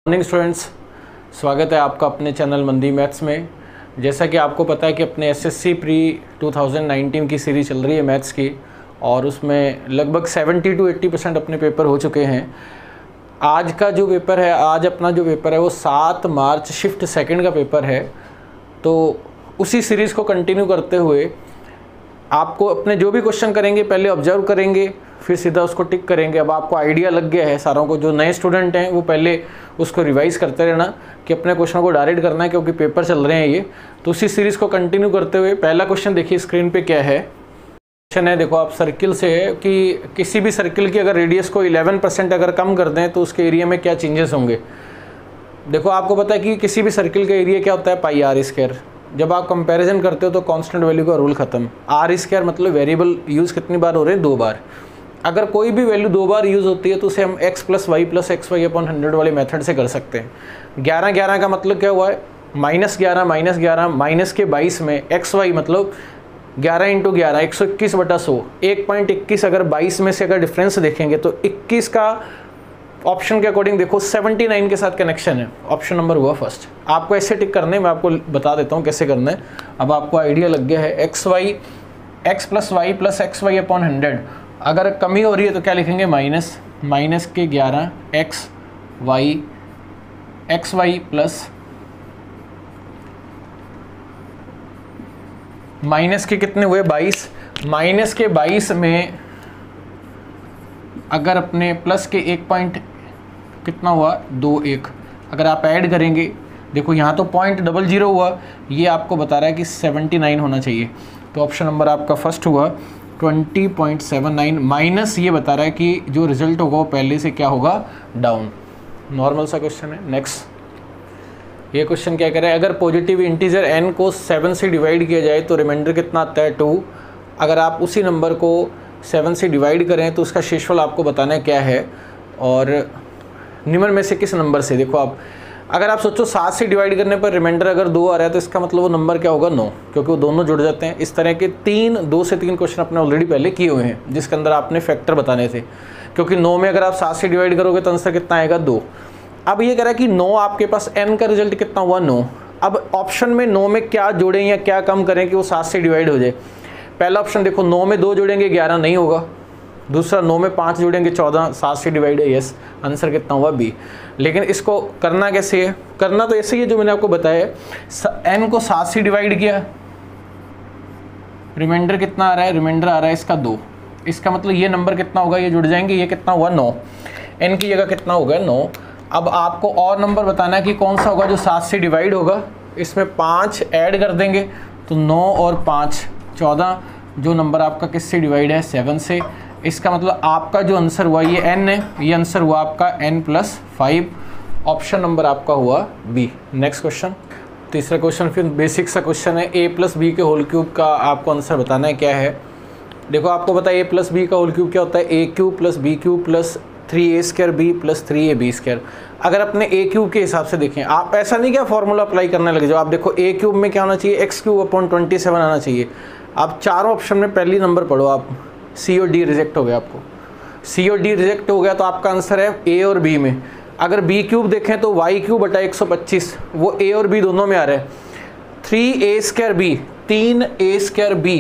Morning students, स्वागत है आपका अपने चैनल मंदी मैथ्स में। जैसा कि आपको पता है कि अपने एसएससी प्री 2019 की सीरीज चल रही है मैथ्स की, और उसमें लगभग 70 to 80% अपने पेपर हो चुके हैं। आज का जो पेपर है, आज अपना जो पेपर है वो 7 मार्च शिफ्ट सेकंड का पेपर है। तो उसी सीरीज़ को कंटिन्यू करते हुए आपको अपने जो भी क्वेश्चन करेंगे पहले ऑब्जर्व करेंगे, फिर सीधा उसको टिक करेंगे। अब आपको आइडिया लग गया है सारों को। जो नए स्टूडेंट हैं वो पहले उसको रिवाइज़ करते रहना कि अपने क्वेश्चन को डायरेक्ट करना है, क्योंकि पेपर चल रहे हैं ये। तो उसी सीरीज़ को कंटिन्यू करते हुए पहला क्वेश्चन देखिए स्क्रीन पे क्या है। क्वेश्चन है, देखो आप, सर्किल से है कि किसी भी सर्किल की अगर रेडियस को 11% अगर कम कर दें तो उसके एरिया में क्या चेंजेस होंगे। देखो आपको पता है कि किसी भी सर्किल का एरिया क्या होता है, पाई आर स्क्वायर। जब आप कंपैरिजन करते हो तो कांस्टेंट वैल्यू का रूल खत्म। आर स्क्वायर मतलब वेरिएबल यूज़ कितनी बार हो रहे हैं, 2 बार। अगर कोई भी वैल्यू 2 बार यूज़ होती है तो उसे हम x + y + xy/100 वाले मेथड से कर सकते हैं। 11 का मतलब क्या हुआ है, -11 माइनस के 22 में xy मतलब 11 × 11 121/100। 1.21 अगर 22 में से अगर डिफरेंस देखेंगे तो 21 का ऑप्शन के अकॉर्डिंग देखो 79 के साथ कनेक्शन है। ऑप्शन नंबर हुआ फर्स्ट। आपको ऐसे टिक करने, मैं आपको बता देता हूँ कैसे करना है। अब आपको आइडिया लग गया है। x + y + xy/100 अगर कमी हो रही है तो क्या लिखेंगे, माइनस के 11 xy प्लस माइनस के कितने हुए, 22। माइनस के 22 में अगर अपने प्लस के 1 पॉइंट कितना हुआ, 21 अगर आप ऐड करेंगे, देखो यहाँ तो 0.00 हुआ, ये आपको बता रहा है कि 79 होना चाहिए। तो ऑप्शन नंबर आपका फर्स्ट हुआ 20.79। माइनस ये बता रहा है कि जो रिजल्ट होगा वो पहले से क्या होगा, डाउन। नॉर्मल सा क्वेश्चन है। नेक्स्ट, ये क्वेश्चन क्या कह रहा है, अगर पॉजिटिव इंटीजर n को 7 से डिवाइड किया जाए तो रिमाइंडर कितना आता है, 2। अगर आप उसी नंबर को 7 से डिवाइड करें तो उसका शेषफल आपको बताना है क्या है, और निम्न में से किस नंबर से। देखो आप, अगर आप सोचो 7 से डिवाइड करने पर रिमाइंडर अगर 2 आ रहा है तो इसका मतलब वो नंबर क्या होगा, 9, क्योंकि वो दोनों जुड़ जाते हैं। इस तरह के 2 से 3 क्वेश्चन अपने ऑलरेडी पहले किए हुए हैं, जिसके अंदर आपने फैक्टर बताने थे। क्योंकि 9 में अगर आप 7 से डिवाइड करोगे तो आंसर कितना आएगा, 2। अब ये कह रहा है कि 9 आपके पास n का रिजल्ट कितना हुआ, 9। अब ऑप्शन में 9 में क्या जोड़ें या क्या कम करें कि वो 7 से डिवाइड हो जाए। पहला ऑप्शन देखो, 9 में 2 जोड़ेंगे 11 नहीं होगा। दूसरा, 9 में 5 जोड़ेंगे 14, 7 से डिवाइड है, यस। आंसर कितना हुआ, बी। लेकिन इसको करना कैसे है, करना तो ऐसे ही है जो मैंने आपको बताया। n को 7 से डिवाइड किया, रिमाइंडर कितना आ रहा है, रिमाइंडर आ रहा है इसका 2। इसका मतलब ये नंबर कितना होगा, ये जुड़ जाएंगे, ये कितना हुआ, 9। n की जगह कितना होगा, 9। अब आपको और नंबर बताना है कि कौन सा होगा जो 7 से डिवाइड होगा। इसमें 5 ऐड कर देंगे तो 9 और 5 14, जो नंबर आपका किससे डिवाइड है, 7 से। इसका मतलब आपका जो आंसर हुआ ये n है, ये आंसर हुआ आपका n + 5। ऑप्शन नंबर आपका हुआ बी। नेक्स्ट क्वेश्चन, तीसरा क्वेश्चन फिर बेसिक सा क्वेश्चन है। a + b के होल क्यूब का आपको आंसर बताना है क्या है। देखो आपको पता है a + b का होल क्यूब क्या होता है, a³ + b³ + 3a² b + 3ab²। अगर अपने a³ के हिसाब से देखें, आप ऐसा नहीं क्या फॉर्मूला अप्लाई करने लगे जाओ। आप देखो a³ में क्या होना चाहिए, x³/27 आना चाहिए। आप चारों ऑप्शन में पहली नंबर पढ़ो आप, सी और डी रिजेक्ट हो गया। आपको सी और डी रिजेक्ट हो गया तो आपका आंसर है ए और बी में। अगर b³ देखें तो y³/125, वो a और b दोनों में आ रहा है। 3a² b, 3a² b,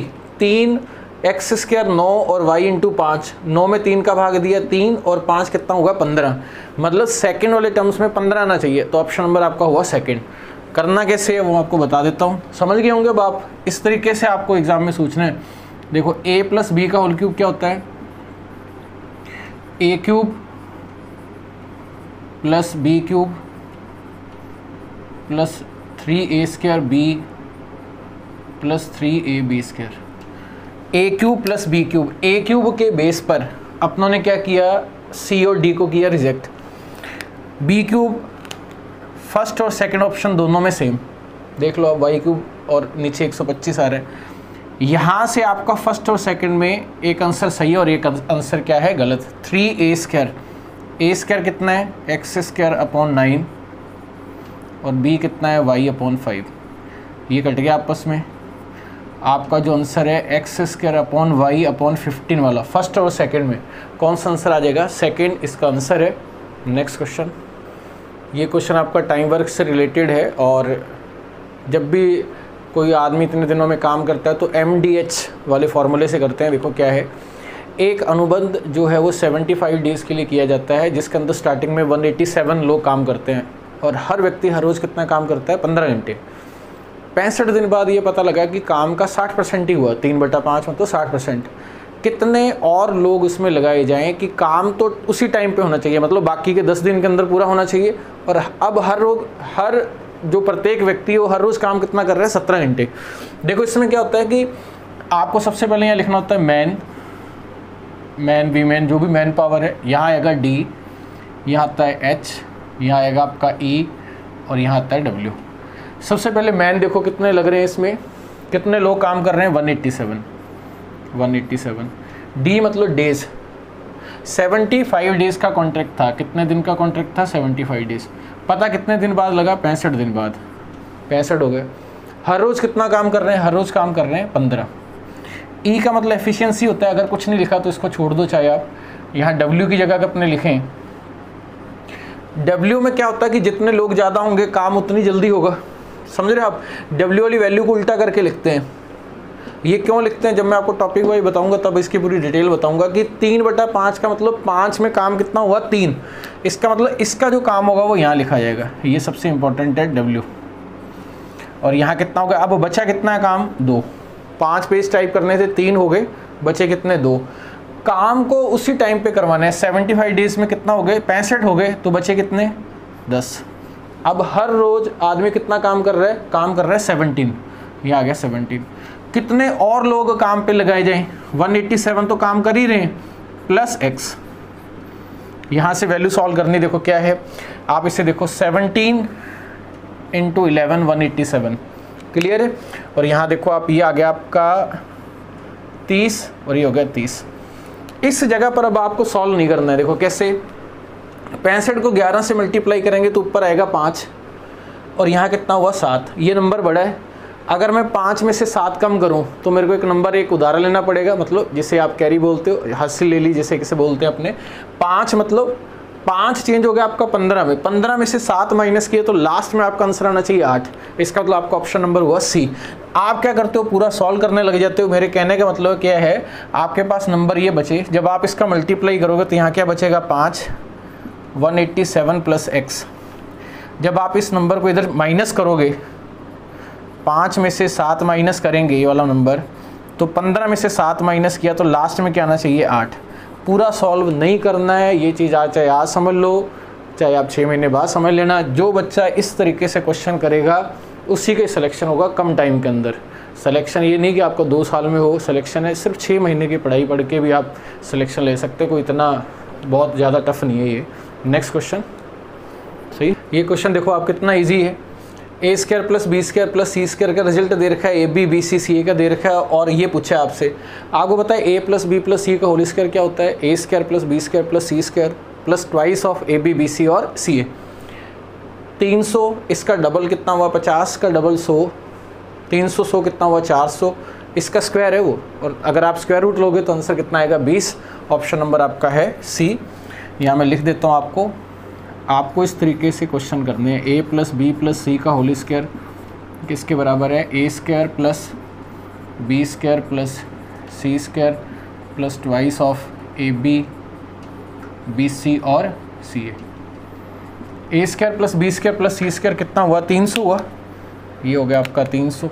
3x² 9 और y × 5, 9 में 3 का भाग दिया 3 और 5 कितना होगा, 15। मतलब सेकंड वाले टर्म्स में 15 आना चाहिए। तो ऑप्शन नंबर आपका हुआ सेकंड। करना कैसे है वो आपको बता देता हूँ, समझ गए होंगे अब आप। इस तरीके से आपको एग्जाम में सोचना है। देखो a + b का होल क्यूब क्या होता है, a³ + b³ + 3a² b + 3ab²। a³ + b³, a³ के बेस पर अपनों ने क्या किया, c और d को किया रिजेक्ट। b³ फर्स्ट और सेकंड ऑप्शन दोनों में सेम, देख लो अब y³ और नीचे 125 आ रहा है। यहाँ से आपका फर्स्ट और सेकंड में एक आंसर सही है और एक आंसर क्या है, गलत। 3a², a² कितना है, x²/9 और b कितना है, y/5। ये कट गया आपस में। आपका जो आंसर है x²/y/15 वाला, फर्स्ट और सेकंड में कौन सा आंसर आ जाएगा, सेकंड इसका आंसर है। नेक्स्ट क्वेश्चन, ये क्वेश्चन आपका टाइम वर्क से रिलेटेड है, और जब भी कोई आदमी इतने दिनों में काम करता है तो MDH वाले फॉर्मूले से करते हैं। देखो क्या है, एक अनुबंध जो है वो 75 डेज़ के लिए किया जाता है, जिसके अंदर स्टार्टिंग में 187 लोग काम करते हैं, और हर व्यक्ति हर रोज़ कितना काम करता है, 15 घंटे। 65 दिन बाद ये पता लगा कि काम का 60% ही हुआ, 3/5 मतलब 60%। कितने और लोग उसमें लगाए जाएं कि काम तो उसी टाइम पे होना चाहिए, मतलब बाकी के 10 दिन के अंदर पूरा होना चाहिए, और अब हर जो प्रत्येक व्यक्ति हो हर रोज़ काम कितना कर रहा है, 17 घंटे। देखो इसमें क्या होता है कि आपको सबसे पहले यहाँ लिखना होता है मैन वीमेन, जो भी मैन पावर है, यहाँ आएगा D, यहाँ आता है H, यहाँ आएगा आपका E, और यहाँ आता है W। सबसे पहले मैन देखो कितने लग रहे हैं, इसमें कितने लोग काम कर रहे हैं, 187। D मतलब डेज, 75 डेज़ का कॉन्ट्रैक्ट था। कितने दिन का कॉन्ट्रैक्ट था, 75 डेज़। पता कितने दिन बाद लगा, 65 दिन बाद, 65 हो गए। हर रोज़ कितना काम कर रहे हैं, हर रोज़ काम कर रहे हैं 15। E का मतलब एफिशिएंसी होता है। अगर कुछ नहीं लिखा तो इसको छोड़ दो, चाहे आप यहाँ W की जगह अपने लिखें। W में क्या होता है कि जितने लोग ज़्यादा होंगे काम उतनी जल्दी होगा, समझ रहे आप। W वाली वैल्यू को उल्टा करके लिखते हैं। ये क्यों लिखते हैं, जब मैं आपको टॉपिक वाइज बताऊंगा तब इसकी पूरी डिटेल बताऊंगा कि 3/5 का मतलब 5 में काम कितना हुआ, 3। इसका मतलब इसका जो काम होगा वो यहाँ लिखा जाएगा, ये सबसे इंपॉर्टेंट है W। और यहाँ कितना हो गया, अब बचा कितना है काम, 2। 5 पेज टाइप करने से 3 हो गए, बचे कितने, 2। काम को उसी टाइम पे करवाना है। 75 डेज़ में कितना हो गए, 65 हो गए, तो बचे कितने, 10। अब हर रोज़ आदमी कितना काम कर रहा है, काम कर रहा है 17, ये आ गया 17। कितने और लोग काम पे लगाए जाएं, 187 तो काम कर ही रहे हैं, प्लस x। यहाँ से वैल्यू सॉल्व करनी, देखो क्या है, आप इसे देखो 17 × 11 187, क्लियर है। और यहाँ देखो आप, ये आ गया आपका 30 और ये हो गया 30। इस जगह पर अब आपको सॉल्व नहीं करना है। देखो कैसे, 65 को 11 से मल्टीप्लाई करेंगे तो ऊपर आएगा 5, और यहाँ कितना हुआ, 7। ये नंबर बड़ा है। अगर मैं 5 में से 7 कम करूं तो मेरे को एक उदाहरण लेना पड़ेगा, मतलब जिसे आप कैरी बोलते हो, हासिल ले ली जैसे किसे बोलते हैं अपने। 5 मतलब 5 चेंज हो गया आपका 15 में, 15 में से 7 माइनस किए तो लास्ट में आपका आंसर आना चाहिए 8। इसका मतलब आपका ऑप्शन नंबर हुआ C। आप क्या करते हो, पूरा सॉल्व करने लग जाते हो। मेरे कहने का मतलब क्या है, आपके पास नंबर ये बचे, जब आप इसका मल्टीप्लाई करोगे तो यहाँ क्या बचेगा, 5 187 प्लस x। जब आप इस नंबर को इधर माइनस करोगे, 5 में से 7 माइनस करेंगे ये वाला नंबर, तो 15 में से 7 माइनस किया तो लास्ट में क्या आना चाहिए, 8। पूरा सॉल्व नहीं करना है, ये चीज़ आज चाहे आज समझ लो, चाहे आप 6 महीने बाद समझ लेना। जो बच्चा इस तरीके से क्वेश्चन करेगा उसी के सिलेक्शन होगा कम टाइम के अंदर। सिलेक्शन ये नहीं कि आपको 2 साल में हो, सिलेक्शन है सिर्फ 6 महीने की पढ़ाई पढ़ के भी आप सिलेक्शन ले सकते हो। कोई इतना बहुत ज़्यादा टफ नहीं है ये। नेक्स्ट क्वेश्चन, सही। ये क्वेश्चन देखो आप कितना ईजी है। A² + B² + C² का रिजल्ट दे रखा है, AB BC CA का दे रखा है, और ये पूछा है आपसे। आपको पता है A + B + C का होल स्क्वायर क्या होता है, A² + B² + C² + twice of AB BC और CA। 300, इसका डबल कितना हुआ, 50 का डबल 100, 300 100 कितना हुआ, 400। इसका स्क्वायर है वो, और अगर आप स्क्वायर रूट लोगे तो आंसर कितना आएगा, 20। ऑप्शन नंबर आपका है C। यहाँ मैं लिख देता हूँ आपको इस तरीके से क्वेश्चन करने हैं। A + B + C का होल स्क्वायर किसके बराबर है, A² + B² + C² + twice of AB BC और CA। A² + B² + C² कितना हुआ, 300 हुआ, ये हो गया आपका 300।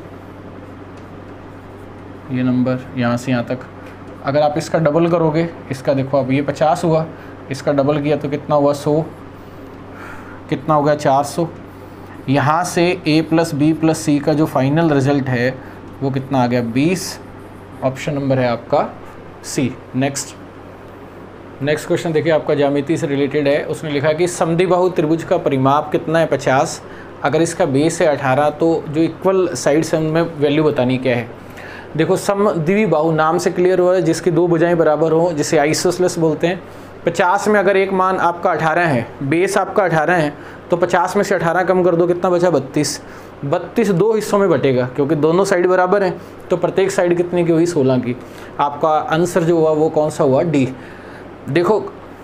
ये नंबर यहाँ से यहाँ तक। अगर आप इसका डबल करोगे, इसका देखो अब ये 50 हुआ, इसका डबल किया तो कितना हुआ, 100, कितना हो गया, 400। यहाँ से A + B + C का जो फाइनल रिजल्ट है वो कितना आ गया, 20। ऑप्शन नंबर है आपका C। नेक्स्ट क्वेश्चन देखिए, आपका ज्यामिति से रिलेटेड है। उसने लिखा कि समद्विबाहु त्रिभुज का परिमाप कितना है, 50। अगर इसका बेस है 18 तो जो इक्वल साइड्स हैं उनमें वैल्यू बतानी क्या है। देखो समद्विबाहु नाम से क्लियर हुआ है, जिसकी 2 भुजाएं बराबर हो, जिसे आइसोसेलेस बोलते हैं। 50 में अगर एक मान आपका 18 है, बेस आपका 18 है, तो 50 में से 18 कम कर दो, कितना बचा, 32। 32 2 हिस्सों में बटेगा क्योंकि दोनों साइड बराबर हैं, तो प्रत्येक साइड कितने की हुई, 16 की। आपका आंसर जो हुआ वो कौन सा हुआ, D। देखो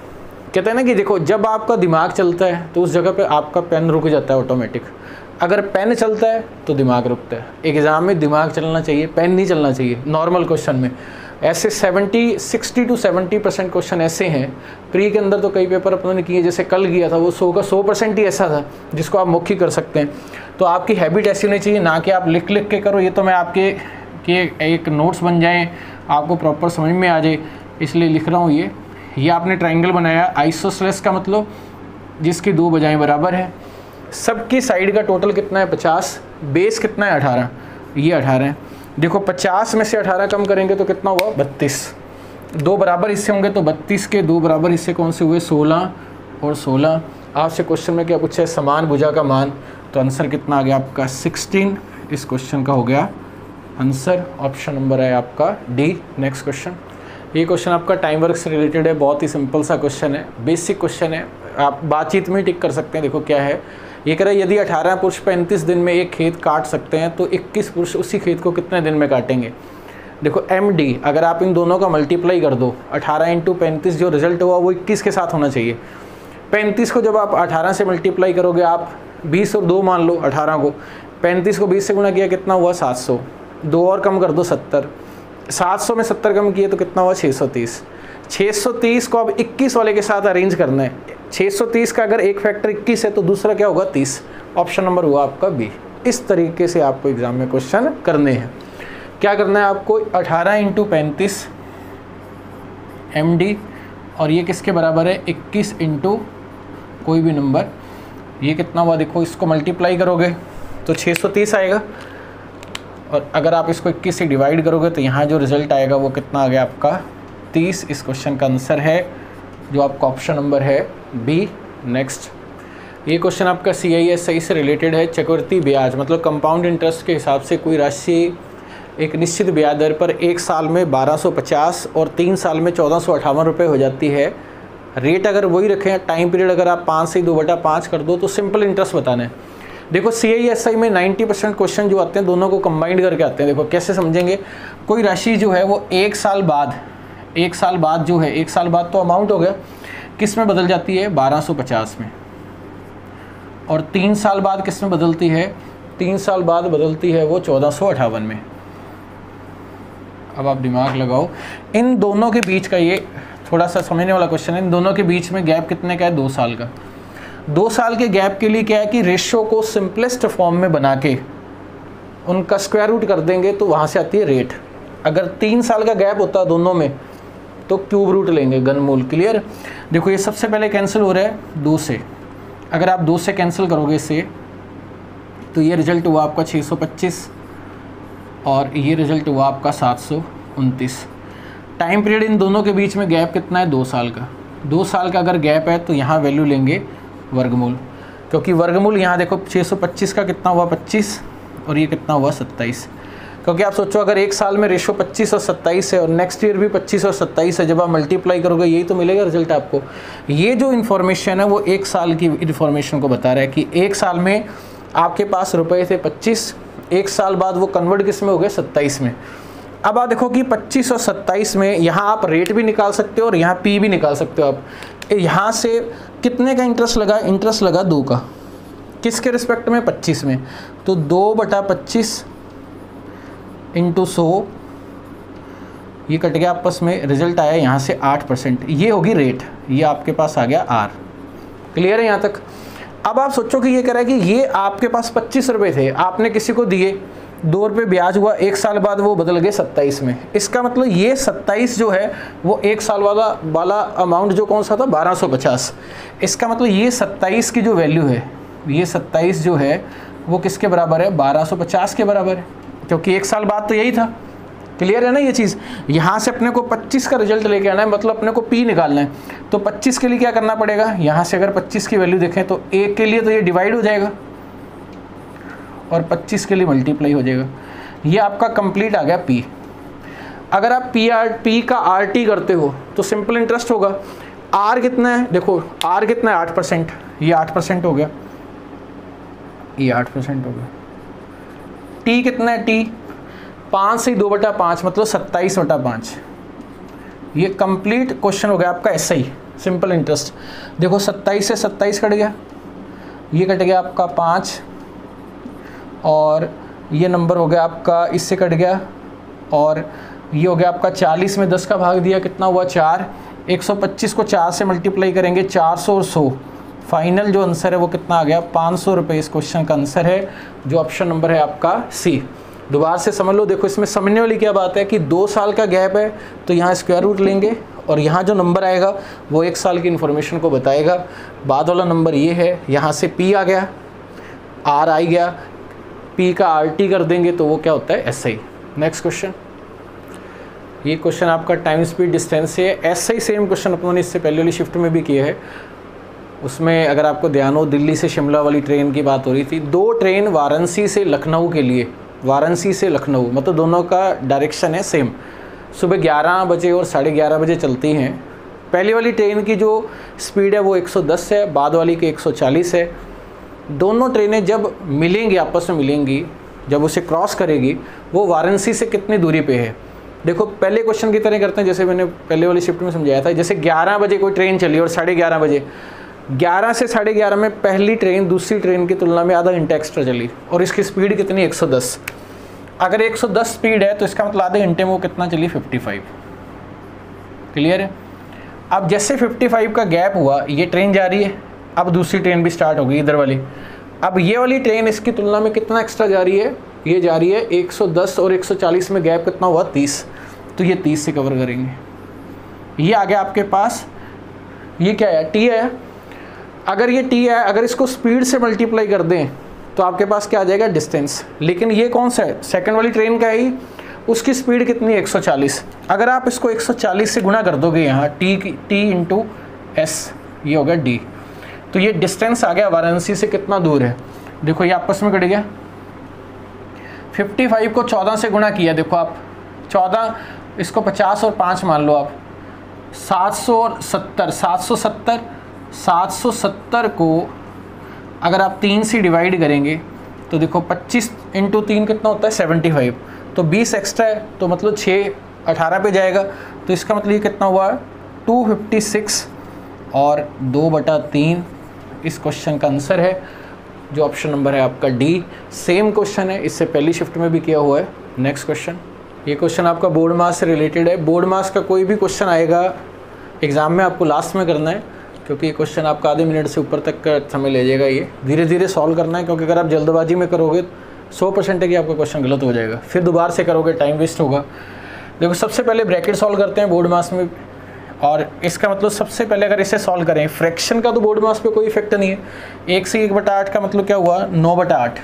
कहते हैं ना कि देखो, जब आपका दिमाग चलता है तो उस जगह पे आपका पेन रुक जाता है ऑटोमेटिक। अगर पेन चलता है तो दिमाग रुकता है। एग्ज़ाम में दिमाग चलना चाहिए, पेन नहीं चलना चाहिए। नॉर्मल क्वेश्चन में ऐसे 60 to 70% क्वेश्चन ऐसे हैं। प्री के अंदर तो कई पेपर अपनों ने किए, जैसे कल किया था वो 100 का 100% ही ऐसा था जिसको आप मुख्य कर सकते हैं। तो आपकी हैबिट ऐसी होनी चाहिए, ना कि आप लिख लिख के करो। ये तो मैं आपके एक नोट्स बन जाएँ, आपको प्रॉपर समझ में आ जाए, इसलिए लिख रहा हूँ। ये आपने ट्राइंगल बनाया, आइसोसेलेस का मतलब जिसकी दो भुजाएं बराबर है। सबकी साइड का टोटल कितना है 50, बेस कितना है 18, ये 18 है। देखो 50 में से 18 कम करेंगे तो कितना हुआ 32। दो बराबर हिस्से होंगे तो 32 के दो बराबर हिस्से कौन से हुए 16 और 16। आपसे क्वेश्चन में क्या पूछा है, समान भुजा का मान, तो आंसर कितना आ गया आपका 16। इस क्वेश्चन का हो गया आंसर, ऑप्शन नंबर है आपका डी। नेक्स्ट क्वेश्चन, ये क्वेश्चन आपका टाइम वर्क से रिलेटेड है, बहुत ही सिंपल सा क्वेश्चन है, बेसिक क्वेश्चन है, आप बातचीत में टिक कर सकते हैं। देखो क्या है, ये कह रहा है यदि 18 पुरुष 35 दिन में एक खेत काट सकते हैं तो 21 पुरुष उसी खेत को कितने दिन में काटेंगे। देखो MD अगर आप इन दोनों का मल्टीप्लाई कर दो, 18 × 35 जो रिजल्ट हुआ वो 21 के साथ होना चाहिए। 35 को जब आप 18 से मल्टीप्लाई करोगे, आप 20 और 2 मान लो 18 को, 35 को 20 से गुणा किया कितना हुआ 700, 2 और कम कर दो 70, 700 में 70 कम किए तो कितना हुआ 630। 630 को अब 21 वाले के साथ अरेंज करना है। 630 का अगर एक फैक्टर 21 है तो दूसरा क्या होगा 30। ऑप्शन नंबर हुआ आपका बी। इस तरीके से आपको एग्जाम में क्वेश्चन करने हैं। क्या करना है आपको, 18 × 35 MD, और ये किसके बराबर है 21 × कोई भी नंबर, ये कितना हुआ देखो, इसको मल्टीप्लाई करोगे तो 630 आएगा, और अगर आप इसको 21 से डिवाइड करोगे तो यहाँ जो रिजल्ट आएगा वो कितना आ गया आपका 30। इस क्वेश्चन का आंसर है जो आपका ऑप्शन नंबर है बी। नेक्स्ट, ये क्वेश्चन आपका CISI से रिलेटेड है। चक्रवृद्धि ब्याज मतलब कंपाउंड इंटरेस्ट के हिसाब से कोई राशि एक निश्चित ब्याज दर पर एक साल में 1250 और 3 साल में 1458 रुपये हो जाती है। रेट अगर वही रखें, टाइम पीरियड अगर आप 5 से 2/5 कर दो तो सिंपल इंटरेस्ट बताना है। देखो CISI में 90% क्वेश्चन जो आते हैं दोनों को कंबाइंड करके आते हैं। देखो कैसे समझेंगे, कोई राशि जो है वो एक साल बाद जो है, एक साल बाद तो अमाउंट हो गया, किस में बदल जाती है 1250 में, और 3 साल बाद किस में बदलती है, 3 साल बाद बदलती है वो 1458 में। अब आप दिमाग लगाओ, इन दोनों के बीच का ये थोड़ा सा समझने वाला क्वेश्चन है। इन दोनों के बीच में गैप कितने का है 2 साल का। 2 साल के गैप के लिए क्या है कि रेशो को सिंपलेस्ट फॉर्म में बना के उनका स्क्वायर रूट कर देंगे तो वहाँ से आती है रेट। अगर 3 साल का गैप होता है दोनों में तो क्यूब रूट लेंगे, घनमूल। क्लियर। देखो ये सबसे पहले कैंसिल हो रहा है 2 से, अगर आप 2 से कैंसिल करोगे इससे तो ये रिजल्ट हुआ आपका 625 और ये रिजल्ट हुआ आपका 729। टाइम पीरियड इन दोनों के बीच में गैप कितना है 2 साल का। 2 साल का अगर गैप है तो यहाँ वैल्यू लेंगे वर्गमूल, क्योंकि वर्गमूल यहाँ देखो 625 का कितना हुआ 25 और ये कितना हुआ 27। क्योंकि आप सोचो अगर एक साल में रेशो 25 और 27 है और नेक्स्ट ईयर भी 25 और 27 है, जब आप मल्टीप्लाई करोगे यही तो मिलेगा रिजल्ट आपको। ये जो इन्फॉर्मेशन है वो एक साल की इन्फॉर्मेशन को बता रहा है कि एक साल में आपके पास रुपए थे 25, एक साल बाद वो कन्वर्ट किस में हो गए 27 में। अब आप देखो कि 25 और 27 में यहाँ आप रेट भी निकाल सकते हो और यहाँ पी भी निकाल सकते हो। आप यहाँ से कितने का इंटरेस्ट लगा, इंटरेस्ट लगा 2 का, किसके रिस्पेक्ट में 25 में, तो 2/25 × 100, ये कट गया आपस में, रिजल्ट आया यहाँ से 8%। ये होगी रेट, ये आपके पास आ गया R। क्लियर है यहाँ तक। अब आप सोचो कि ये कह रहा है कि ये आपके पास 25 रुपये थे, आपने किसी को दिए, 2 रुपये ब्याज हुआ, एक साल बाद वो बदल गए 27 में। इसका मतलब ये 27 जो है वो एक साल वाला अमाउंट जो कौन सा था 1250। इसका मतलब ये 27 की जो वैल्यू है, ये 27 जो है वो किसके बराबर है 1250 के बराबर है, क्योंकि एक साल बाद तो यही था। क्लियर है ना ये चीज़। यहाँ से अपने को 25 का रिजल्ट लेके आना है, मतलब अपने को P निकालना है। तो 25 के लिए क्या करना पड़ेगा, यहाँ से अगर 25 की वैल्यू देखें तो 1 के लिए तो ये डिवाइड हो जाएगा और 25 के लिए मल्टीप्लाई हो जाएगा। ये आपका कंप्लीट आ गया P। अगर आप P का RT करते हो तो सिंपल इंटरेस्ट होगा। R कितना है, देखो R कितना है 8%, ये 8% हो गया, ये 8% हो गया। T कितना है, T 5 से 2/5 मतलब 27/5। ये कंप्लीट क्वेश्चन हो गया आपका SI। Simple interest. देखो 27 से 27 कट गया, ये कट गया आपका 5, और ये नंबर हो गया आपका इससे कट गया, और ये हो गया आपका 40 में 10 का भाग दिया, कितना हुआ 4। 125 को 4 से मल्टीप्लाई करेंगे, 400 और 100, फाइनल जो आंसर है वो कितना आ गया 500 रुपये। इस क्वेश्चन का आंसर है जो ऑप्शन नंबर है आपका सी। दोबारा से समझ लो, देखो इसमें समझने वाली क्या बात है कि 2 साल का गैप है तो यहाँ स्क्वायर रूट लेंगे और यहाँ जो नंबर आएगा वो 1 साल की इन्फॉर्मेशन को बताएगा। बाद वाला नंबर ये है, यहाँ से पी आ गया, आर आ गया, पी का आर टी कर देंगे तो वो क्या होता है एस आई। नेक्स्ट क्वेश्चन, ये क्वेश्चन आपका टाइम स्पीड डिस्टेंस से है। ऐसा ही सेम क्वेश्चन अपनों ने इससे पहले वाली शिफ्ट में भी किया है। उसमें अगर आपको ध्यान हो, दिल्ली से शिमला वाली ट्रेन की बात हो रही थी। 2 ट्रेन वाराणसी से लखनऊ के लिए, वाराणसी से लखनऊ मतलब दोनों का डायरेक्शन है सेम, सुबह 11 बजे और 11:30 बजे चलती हैं। पहली वाली ट्रेन की जो स्पीड है वो 110 है, बाद वाली की 140 है। दोनों ट्रेनें जब मिलेंगी, आपस में मिलेंगी, जब उसे क्रॉस करेगी, वो वाराणसी से कितनी दूरी पे है। देखो पहले क्वेश्चन की तरह करते हैं, जैसे मैंने पहले वाली शिफ्ट में समझाया था। जैसे 11 बजे कोई ट्रेन चली और 11:30 बजे, 11 से 11:30 में पहली ट्रेन दूसरी ट्रेन की तुलना में आधा घंटा एक्स्ट्रा चली और इसकी स्पीड कितनी 110। अगर 110 स्पीड है तो इसका मतलब आधे घंटे में वो कितना चली 55। क्लियर है। अब जैसे 55 का गैप हुआ, ये ट्रेन जा रही है, अब दूसरी ट्रेन भी स्टार्ट हो गई इधर वाली। अब ये वाली ट्रेन इसकी तुलना में कितना एक्स्ट्रा जा रही है, ये जा रही है 110 और 140 में गैप कितना हुआ 30, तो ये 30 से कवर करेंगे। ये आ गया आपके पास, ये क्या है टी है। अगर ये टी है, अगर इसको स्पीड से मल्टीप्लाई कर दें तो आपके पास क्या आ जाएगा डिस्टेंस। लेकिन ये कौन सा है, सेकंड वाली ट्रेन का ही, उसकी स्पीड कितनी है 140। अगर आप इसको 140 से गुणा कर दोगे यहाँ टी इंटू एस, ये होगा डी, तो ये डिस्टेंस आ गया वाराणसी से कितना दूर है। देखो ये आपस में कट गया, 55 को 14 से गुणा किया, देखो आप 14, इसको 50 और 5 मान लो आप, 770 770 को अगर आप 3 से डिवाइड करेंगे तो देखो 25 इंटू 3 कितना होता है 75, तो 20 एक्स्ट्रा है तो मतलब 6 18 पे जाएगा, तो इसका मतलब ये कितना हुआ 256 और 2/3 इस क्वेश्चन का आंसर है जो ऑप्शन नंबर है आपका डी। सेम क्वेश्चन है, इससे पहली शिफ्ट में भी किया हुआ है। नेक्स्ट क्वेश्चन, ये क्वेश्चन आपका बोर्ड मास से रिलेटेड है। बोर्ड मास का कोई भी क्वेश्चन आएगा एग्ज़ाम में आपको लास्ट में करना है, क्योंकि ये क्वेश्चन आपका आधे मिनट से ऊपर तक का समय ले जाएगा। ये धीरे धीरे सॉल्व करना है, क्योंकि अगर आप जल्दबाजी में करोगे 100% है कि आपका क्वेश्चन गलत हो जाएगा, फिर दोबारा से करोगे टाइम वेस्ट होगा। देखो सबसे पहले ब्रैकेट सॉल्व करते हैं बोर्ड मास में, और इसका मतलब सबसे पहले अगर इसे सॉल्व करें, फ्रैक्शन का तो बोर्ड मास पे कोई इफेक्ट नहीं है। 1 से 1/8 का मतलब क्या हुआ 9/8,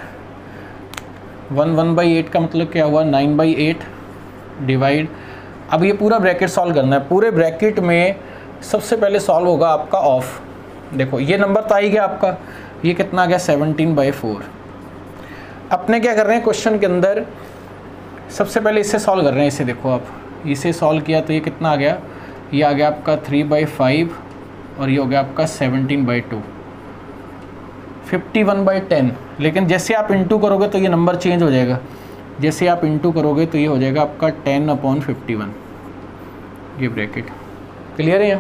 1/8 का मतलब क्या हुआ 9/8 डिवाइड। अब ये पूरा ब्रैकेट सॉल्व करना है। पूरे ब्रैकेट में सबसे पहले सॉल्व होगा आपका ऑफ। देखो ये नंबर तो आ ही गया आपका, ये कितना आ गया 17/4। अपने क्या कर रहे हैं क्वेश्चन के अंदर, सबसे पहले इसे सॉल्व कर रहे हैं। इसे देखो आप, इसे सॉल्व किया तो ये कितना आ गया, ये आ गया आपका 3/5 और ये हो गया आपका 17/2, 51/10। लेकिन जैसे आप इंटू करोगे तो ये नंबर चेंज हो जाएगा। जैसे आप इंटू करोगे तो ये हो जाएगा आपका 10/51, ये ब्रैकेट क्लियर है।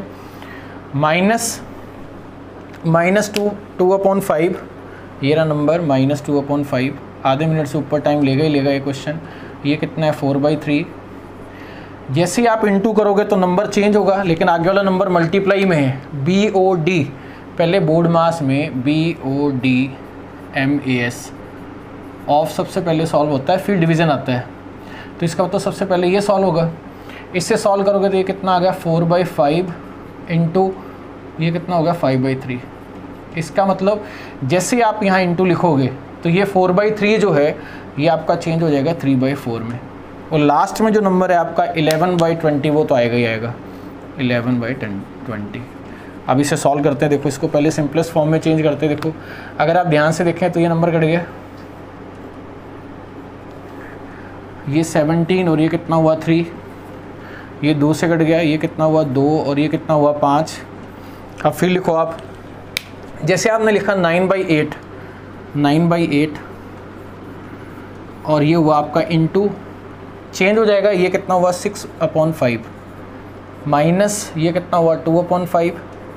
माइनस 2/5, ये रहा नंबर -2/5। आधे मिनट से ऊपर टाइम लेगा ही लेगा ये क्वेश्चन। ये कितना है 4/3। जैसे ही आप इंटू करोगे तो नंबर चेंज होगा, लेकिन आगे वाला नंबर मल्टीप्लाई में है। BOD, पहले बोर्ड मास में BODMAS, ऑफ सबसे पहले सॉल्व होता है, फिर डिवीज़न आता है। तो इसका मतलब सबसे पहले ये सॉल्व होगा। इससे सॉल्व करोगे तो ये कितना आ गया 4/5 इंटू ये कितना होगा 5/3। इसका मतलब जैसे आप यहाँ इंटू लिखोगे तो ये 4/3 जो है ये आपका चेंज हो जाएगा 3/4 में, और लास्ट में जो नंबर है आपका 11/20 वो तो आएगा ही आएगा 11/20। अब इसे सॉल्व करते हैं। देखो इसको पहले सिंपलेस्ट फॉर्म में चेंज करते हैं। देखो अगर आप ध्यान से देखें तो ये नंबर कट गया, ये 17 और ये कितना हुआ 3, ये 2 से कट गया, ये कितना हुआ 2 और ये कितना हुआ 5। अब फिर लिखो आप, जैसे आपने लिखा 9/8 और ये हुआ आपका इंटू, चेंज हो जाएगा, ये कितना हुआ 6/5 माइनस ये कितना हुआ 2/5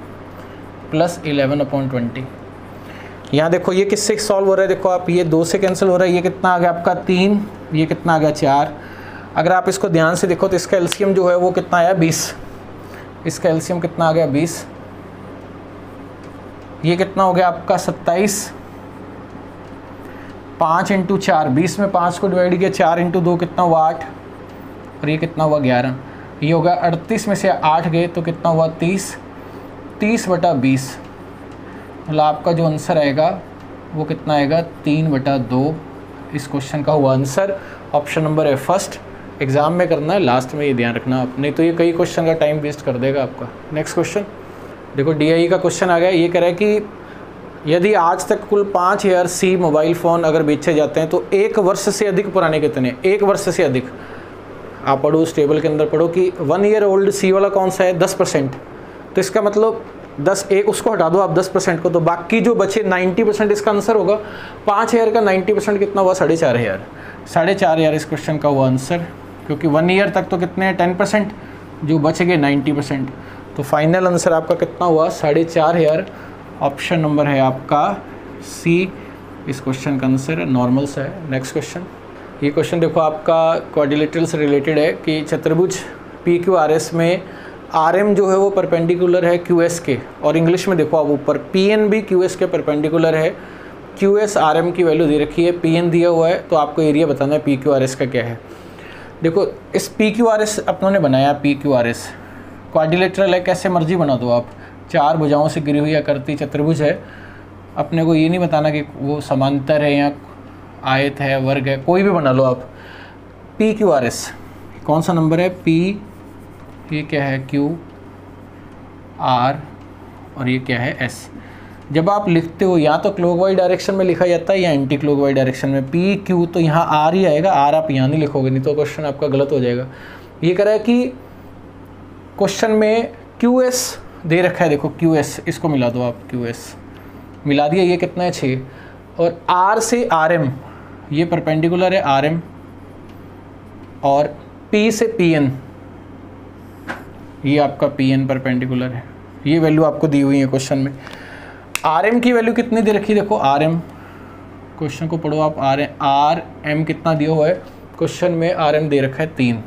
प्लस 11/20। यहाँ देखो ये किससे सॉल्व हो रहा है, देखो आप, ये 2 से कैंसिल हो रहा है, ये कितना आ गया आपका 3, ये कितना आ गया 4। अगर आप इसको ध्यान से देखो तो इसका एलसीएम जो है वो कितना आया 20, इसका एलसीएम कितना आ गया 20, ये कितना हो गया आपका 27, 5 × 4, 20 में 5 को डिवाइड किया, 4 × 2 कितना हुआ 8, और ये कितना हुआ 11, ये होगा 38 में से 8 गए तो कितना हुआ 30, 30/20। मतलब आपका जो आंसर आएगा वो कितना आएगा 3/2। इस क्वेश्चन का हुआ आंसर ऑप्शन नंबर है फर्स्ट। एग्ज़ाम में करना है, लास्ट में ये ध्यान रखना आप, नहीं तो ये कई क्वेश्चन का टाइम वेस्ट कर देगा आपका। नेक्स्ट क्वेश्चन देखो, DIE का क्वेश्चन आ गया। ये कह रहा है कि यदि आज तक कुल 5000 C मोबाइल फ़ोन अगर बेचे जाते हैं तो 1 वर्ष से अधिक पुराने कितने, 1 वर्ष से अधिक। आप पढ़ो उस टेबल के अंदर पढ़ो कि 1 ईयर ओल्ड C वाला कौन सा है 10%, तो इसका मतलब 10, एक उसको हटा दो आप 10% को, तो बाकी जो बचे 90% इसका आंसर होगा। 5000 का 90% कितना हुआ 4500, 4500 इस क्वेश्चन का हुआ आंसर, क्योंकि 1 ईयर तक तो कितने हैं 10%, जो बच गए 90%। तो फाइनल आंसर आपका कितना हुआ 4500। ऑप्शन नंबर है आपका C इस क्वेश्चन का आंसर, नॉर्मल सा है। नेक्स्ट क्वेश्चन, ये क्वेश्चन देखो आपका क्वाड्रिलेटरल से रिलेटेड है कि चतुर्भुज PQRS में RM जो है वो परपेंडिकुलर है QS के, और इंग्लिश में देखो आप ऊपर PN भी QS के परपेंडिकुलर है। QS RM की वैल्यू दे रखी है, PN दिया हुआ है, तो आपको एरिया बताना है PQRS का क्या है। देखो इस PQRS अपनों ने बनाया, PQRS क्वाड्रिलेटरल है, कैसे मर्जी बना दो आप, 4 भुजाओं से गिरी हुई आकृति चतुर्भुज है। अपने को ये नहीं बताना कि वो समांतर है या आयत है, वर्ग है, कोई भी बना लो आप। PQRS कौन सा नंबर है P, ये क्या है Q, R, और ये क्या है S। जब आप लिखते हो या तो क्लॉकवाइज डायरेक्शन में लिखा जाता है या एंटी क्लॉकवाइज डायरेक्शन में। PQ तो यहाँ R ही आएगा, R आप यहाँ नहीं लिखोगे, नहीं तो क्वेश्चन आपका गलत हो जाएगा। ये कह रहा है कि क्वेश्चन में QS दे रखा है, देखो QS, इसको मिला दो आप, QS मिला दिया, ये कितना है 6, और R से RM ये परपेंडिकुलर है RM, और P से PN ये आपका PN परपेंडिकुलर है। ये वैल्यू आपको दी हुई है क्वेश्चन में। RM की वैल्यू कितनी दे रखी है, देखो RM, क्वेश्चन को पढ़ो आप, RM कितना दिया हुआ है क्वेश्चन में, RM दे रखा है 3।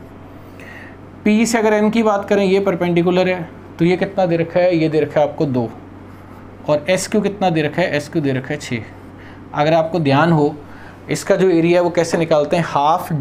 P से अगर N की बात करें, ये परपेंडिकुलर है, तो ये कितना दे रखा है, ये दे रखा है आपको 2, और SQ कितना दे रखा है, SQ दे रखा है 6। अगर आपको ध्यान हो इसका जो एरिया है वो कैसे निकालते हैं, हाफ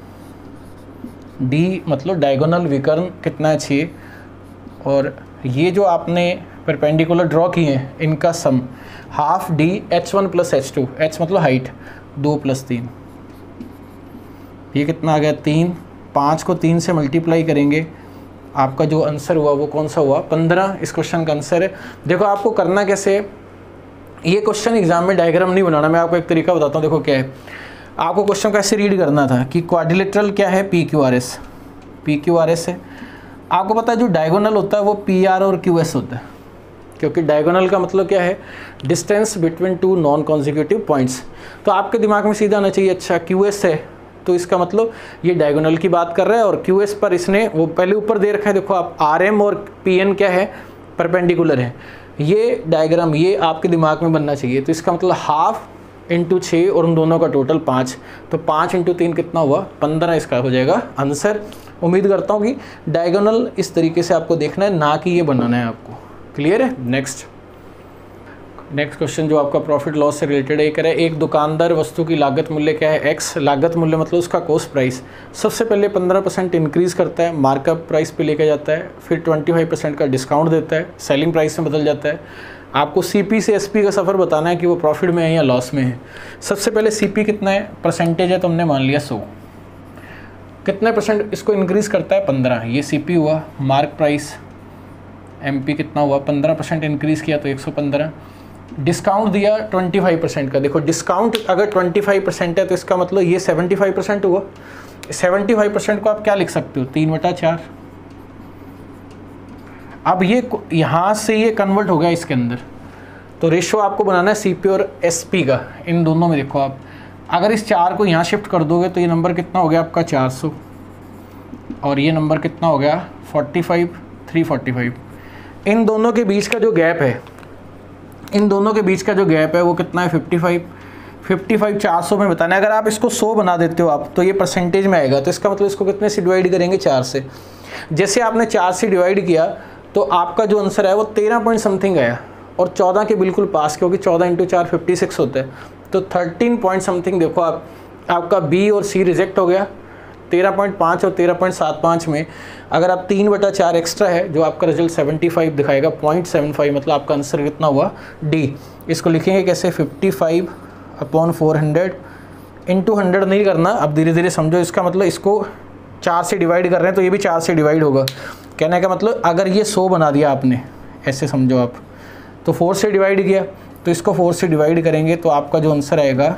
D मतलब डायगोनल विकर्ण कितना है 6, और ये जो आपने परपेंडिकुलर ड्रॉ किए हैं इनका sum half D H1 + H2, H मतलब हाइट, 2 + 3, ये कितना आ गया 3। 5 को 3 से मल्टीप्लाई करेंगे, आपका जो आंसर हुआ वो कौन सा हुआ 15। इस क्वेश्चन का आंसर है। देखो आपको करना कैसे, ये क्वेश्चन एग्जाम में डायग्राम नहीं बनाना, मैं आपको एक तरीका बताता हूँ। देखो क्या है, आपको क्वेश्चन कैसे रीड करना था कि क्वाड्रिलेटरल क्या है PQRS है। आपको पता है जो डायगोनल होता है वो PR और QS होता है, क्योंकि डायगोनल का मतलब क्या है, distance between 2 non consecutive points. तो आपके दिमाग में सीधा आना चाहिए, अच्छा QS है तो इसका मतलब ये डायगोनल की बात कर रहा है, और QS पर इसने वो पहले ऊपर दे रखा है, देखो आप RM और PN क्या है परपेंडिकुलर है। ये डायग्राम ये आपके दिमाग में बनना चाहिए। तो इसका मतलब हाफ × 6 और उन दोनों का टोटल 5, तो 5 × 3 कितना हुआ 15, इसका हो जाएगा आंसर। उम्मीद करता हूँ कि डायगोनल इस तरीके से आपको देखना है, ना कि ये बनाना है आपको। क्लियर है। नेक्स्ट क्वेश्चन जो आपका प्रॉफिट लॉस से रिलेटेड है, करे एक दुकानदार वस्तु की लागत मूल्य क्या है X, लागत मूल्य मतलब उसका कॉस्ट प्राइस, सबसे पहले 15% इंक्रीज़ करता है, मार्कअप प्राइस पे लेके जाता है, फिर 25% का डिस्काउंट देता है, सेलिंग प्राइस में बदल जाता है। आपको CP से SP का सफ़र बताना है कि वो प्रॉफिट में है या लॉस में है। सबसे पहले CP कितना है, परसेंटेज है, तो हमने मान लिया 100, कितने परसेंट इसको इंक्रीज़ करता है 15, ये CP हुआ। मार्क प्राइस MP कितना हुआ 15% इंक्रीज़ किया तो 115। डिस्काउंट दिया 25% का, देखो डिस्काउंट अगर 25% है तो इसका मतलब ये 75% हुआ। 75% को आप क्या लिख सकते हो 3/4। अब ये यहाँ से ये कन्वर्ट हो गया इसके अंदर, तो रेशो आपको बनाना है CP और SP का। इन दोनों में देखो आप अगर इस 4 को यहाँ शिफ्ट कर दोगे तो ये नंबर कितना हो गया आपका 400, और ये नंबर कितना हो गया 45, 345। इन दोनों के बीच का जो गैप है, इन दोनों के बीच का जो गैप है वो कितना है 55 400 में बताना है। अगर आप इसको 100 बना देते हो आप तो ये परसेंटेज में आएगा, तो इसका मतलब इसको कितने से डिवाइड करेंगे 4 से। जैसे आपने 4 से डिवाइड किया तो आपका जो आंसर है वो 13 पॉइंट समथिंग आया और 14 के बिल्कुल पास, क्योंकि 14 इंटू 4 56 होता है, तो 13 पॉइंट समथिंग। देखो आप, आपका बी और सी रिजेक्ट हो गया 13.5 और 13.75 में। अगर आप 3/4 एक्स्ट्रा है जो आपका रिजल्ट 75 दिखाएगा, 0.75, मतलब आपका आंसर कितना हुआ डी। इसको लिखेंगे कैसे 55/400 इंटू 100 नहीं करना, अब धीरे धीरे समझो। इसका मतलब इसको 4 से डिवाइड कर रहे हैं तो ये भी 4 से डिवाइड होगा। कहने का मतलब अगर ये 100 बना दिया आपने, ऐसे समझो आप, तो 4 से डिवाइड किया, तो इसको 4 से डिवाइड करेंगे तो आपका जो आंसर आएगा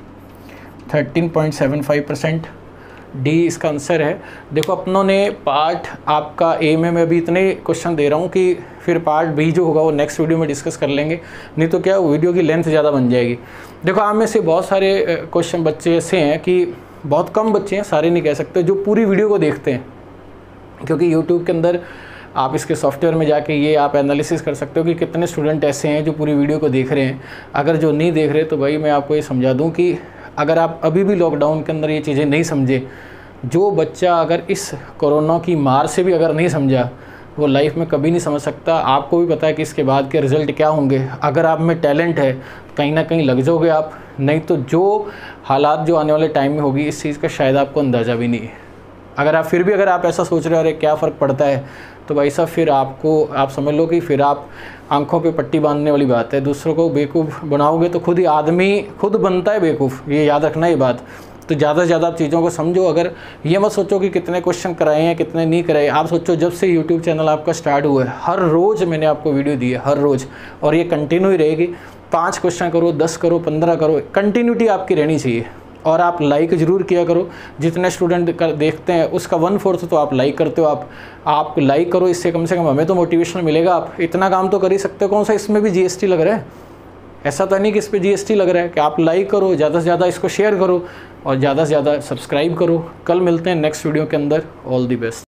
13.75%। डी इसका आंसर है। देखो अपनों ने पार्ट आपका ए में मैं अभी इतने क्वेश्चन दे रहा हूँ कि फिर पार्ट बी जो होगा वो नेक्स्ट वीडियो में डिस्कस कर लेंगे, नहीं तो क्या वीडियो की लेंथ ज़्यादा बन जाएगी। देखो आप में से बहुत सारे क्वेश्चन बच्चे ऐसे हैं कि बहुत कम बच्चे हैं, सारे नहीं कह सकते, जो पूरी वीडियो को देखते हैं, क्योंकि यूट्यूब के अंदर आप इसके सॉफ्टवेयर में जाके ये आप एनालिसिस कर सकते हो कि कितने स्टूडेंट ऐसे हैं जो पूरी वीडियो को देख रहे हैं। अगर जो नहीं देख रहे तो भाई मैं आपको ये समझा दूं कि अगर आप अभी भी लॉकडाउन के अंदर ये चीज़ें नहीं समझे, जो बच्चा अगर इस कोरोना की मार से भी अगर नहीं समझा वो लाइफ में कभी नहीं समझ सकता। आपको भी पता है कि इसके बाद के रिज़ल्ट क्या होंगे। अगर आप में टैलेंट है कहीं ना कहीं लग जाओगे आप, नहीं तो जो हालात जो आने वाले टाइम में होगी इस चीज़ का शायद आपको अंदाज़ा भी नहीं है। अगर आप फिर भी अगर आप ऐसा सोच रहे हो अरे क्या फ़र्क पड़ता है, तो भाई साहब फिर आपको आप समझ लो कि फिर आप आंखों पे पट्टी बांधने वाली बात है। दूसरों को बेवकूफ़ बनाओगे तो खुद ही आदमी खुद बनता है बेवकूफ़, ये याद रखना ये बात। तो ज़्यादा से ज़्यादा आप चीज़ों को समझो। अगर ये मत सोचो कि कितने क्वेश्चन कराए हैं कितने नहीं कराए, आप सोचो जब से यूट्यूब चैनल आपका स्टार्ट हुआ है हर रोज़ मैंने आपको वीडियो दी है, हर रोज़, और ये कंटिन्यू ही रहेगी। 5 क्वेश्चन करो, 10 करो, 15 करो, कंटिन्यूटी आपकी रहनी चाहिए। और आप लाइक ज़रूर किया करो, जितने स्टूडेंट देखते हैं उसका 1/4 तो आप लाइक करते हो। आप लाइक करो, इससे कम से कम हमें तो मोटिवेशन मिलेगा। आप इतना काम तो कर ही सकते हो, कौन सा इसमें भी जीएसटी लग रहा है, ऐसा तो नहीं कि इस पर जीएसटी लग रहा है। कि आप लाइक करो, ज़्यादा से ज़्यादा इसको शेयर करो और ज़्यादा से ज़्यादा सब्सक्राइब करो। कल मिलते हैं नेक्स्ट वीडियो के अंदर। All the best.